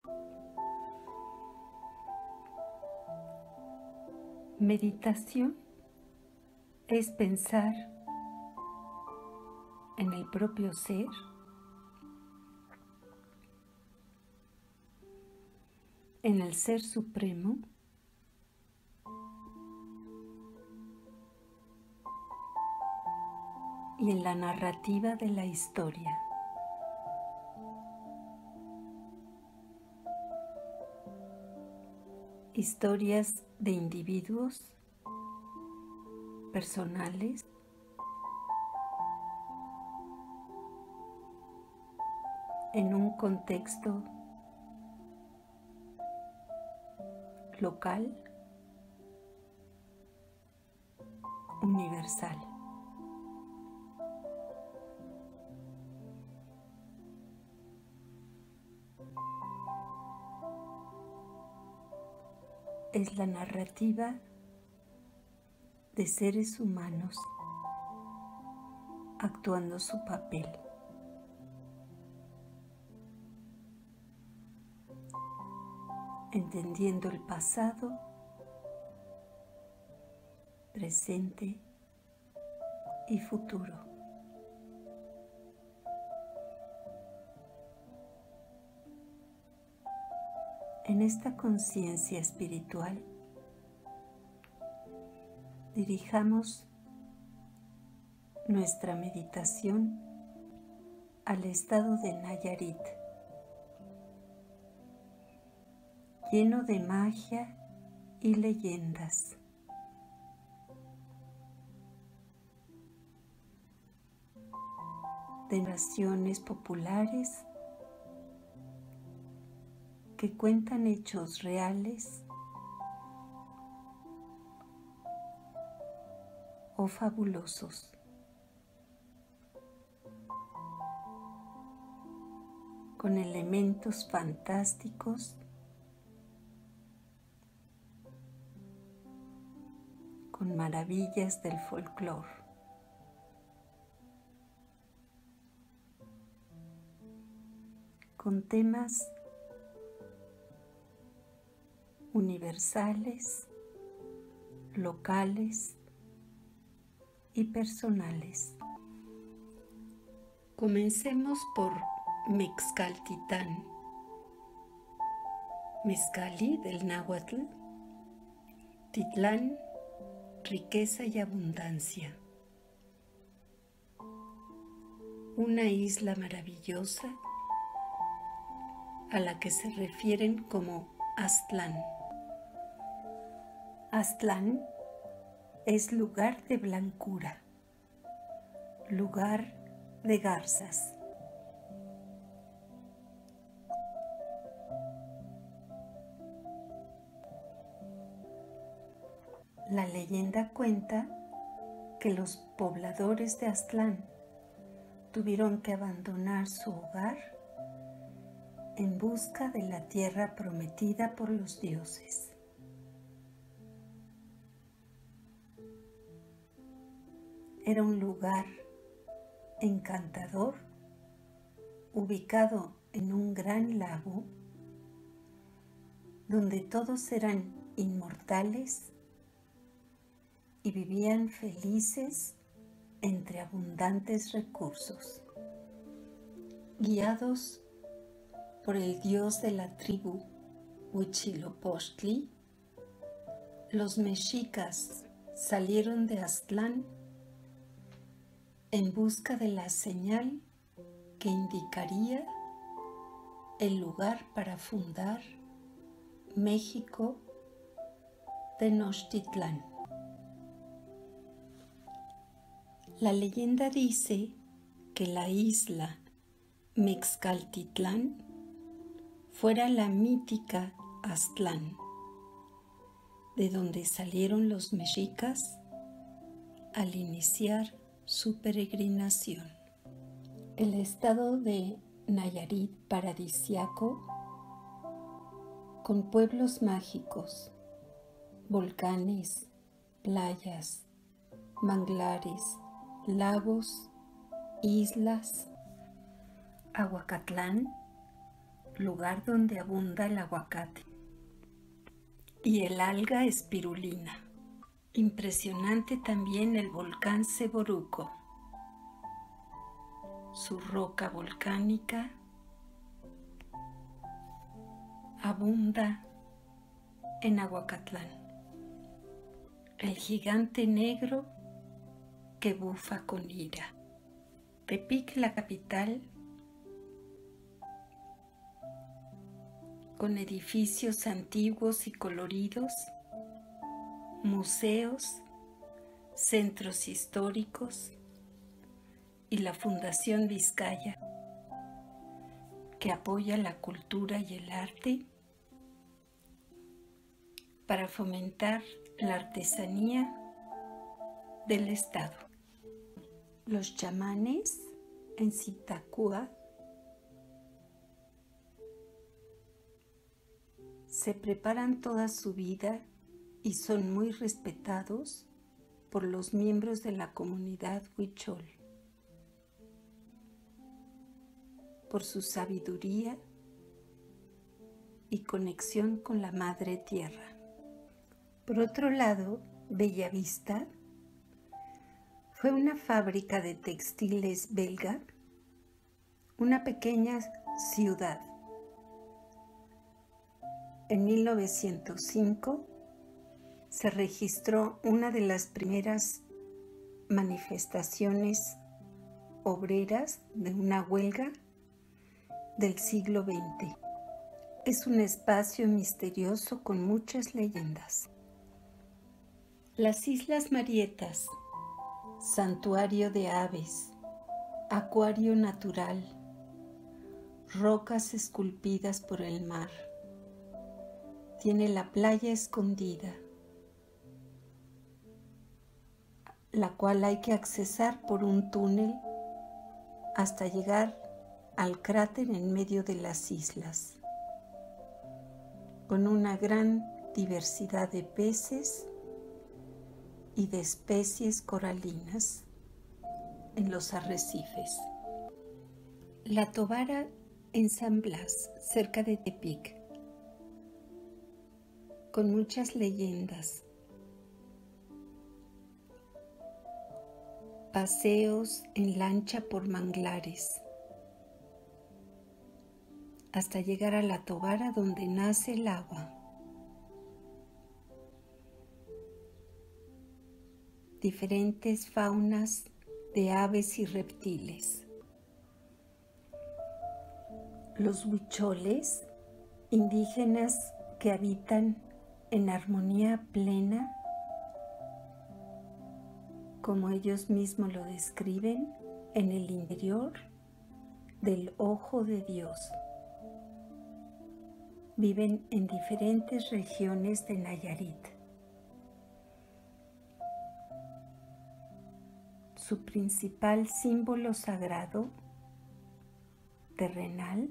Meditación es pensar en el propio ser, en el Ser Supremo, y en la narrativa de la historia. Historias de individuos, personales, en un contexto local, universal. Es la narrativa de seres humanos actuando su papel. Entendiendo el pasado, presente y futuro. En esta conciencia espiritual, dirijamos nuestra meditación al estado de Nayarit, lleno de magia y leyendas. De narraciones populares que cuentan hechos reales o fabulosos. Con elementos fantásticos, con maravillas del folclore. Con temas universales, locales y personales. Comencemos por Mezcaltitán. Mezcali del náhuatl, Titlán, riqueza y abundancia. Una isla maravillosa a la que se refieren como Aztlán. Aztlán es lugar de blancura, lugar de garzas. La leyenda cuenta que los pobladores de Aztlán tuvieron que abandonar su hogar en busca de la tierra prometida por los dioses. Era un lugar encantador, ubicado en un gran lago, donde todos eran inmortales y vivían felices entre abundantes recursos. Guiados por el dios de la tribu Huitzilopochtli, los mexicas salieron de Aztlán en busca de la señal que indicaría el lugar para fundar México Tenochtitlán. La leyenda dice que la isla Mezcaltitlán fuera la mítica Aztlán, de donde salieron los mexicas al iniciar su peregrinación. El estado de Nayarit paradisiaco, con pueblos mágicos, volcanes, playas, manglares, lagos, islas. Ahuacatlán, lugar donde abunda el aguacate y el alga espirulina. Impresionante también el volcán Seboruco, su roca volcánica abunda en Aguacatlán. El gigante negro que bufa con ira. Tepic, la capital, con edificios antiguos y coloridos, museos, centros históricos y la Fundación Vizcaya, que apoya la cultura y el arte para fomentar la artesanía del estado. Los chamanes en Zitácuaro se preparan toda su vida y son muy respetados por los miembros de la comunidad huichol, por su sabiduría y conexión con la Madre Tierra. Por otro lado, Bellavista fue una fábrica de textiles belga, una pequeña ciudad. En 1905 se registró una de las primeras manifestaciones obreras de una huelga del siglo XX. Es un espacio misterioso con muchas leyendas. Las Islas Marietas, santuario de aves, acuario natural, rocas esculpidas por el mar. Tiene la playa escondida, la cual hay que accesar por un túnel hasta llegar al cráter en medio de las islas, con una gran diversidad de peces y de especies coralinas en los arrecifes. La Tobara en San Blas, cerca de Tepic, con muchas leyendas, paseos en lancha por manglares, hasta llegar a la Tobara donde nace el agua. Diferentes faunas de aves y reptiles. Los huicholes, indígenas que habitan en armonía plena, como ellos mismos lo describen, en el interior del ojo de Dios. Viven en diferentes regiones de Nayarit. Su principal símbolo sagrado terrenal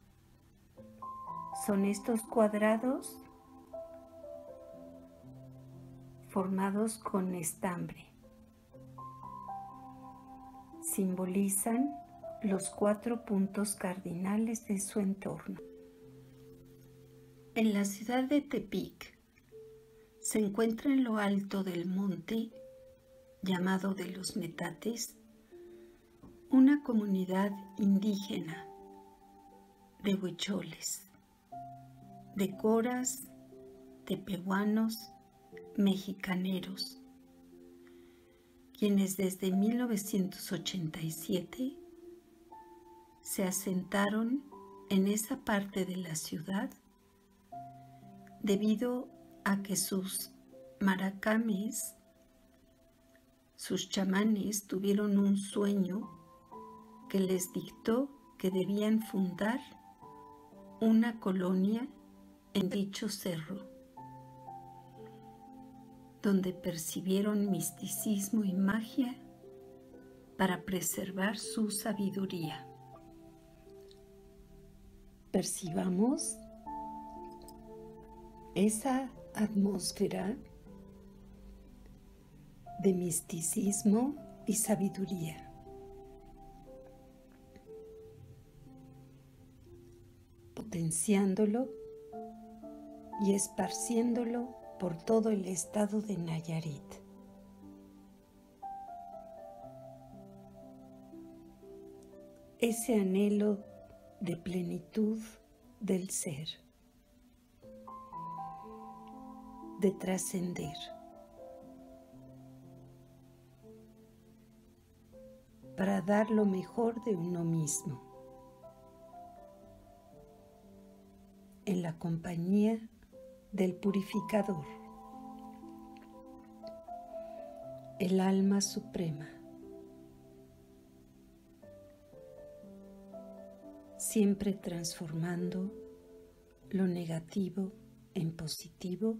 son estos cuadrados formados con estambre. Simbolizan los 4 puntos cardinales de su entorno. En la ciudad de Tepic se encuentra en lo alto del monte llamado de los Metates, una comunidad indígena de huicholes, de coras, tepehuanos, mexicaneros, quienes desde 1987 se asentaron en esa parte de la ciudad debido a que sus maracames, sus chamanes, tuvieron un sueño que les dictó que debían fundar una colonia en dicho cerro, donde percibieron misticismo y magia para preservar su sabiduría. Percibamos esa atmósfera de misticismo y sabiduría. potenciándolo y esparciéndolo por todo el estado de Nayarit. Ese anhelo de plenitud del ser, de trascender, para dar lo mejor de uno mismo, en la compañía del purificador, el alma suprema, siempre transformando lo negativo en positivo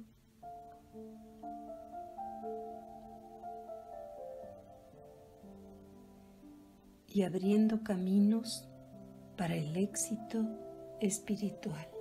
y abriendo caminos para el éxito espiritual.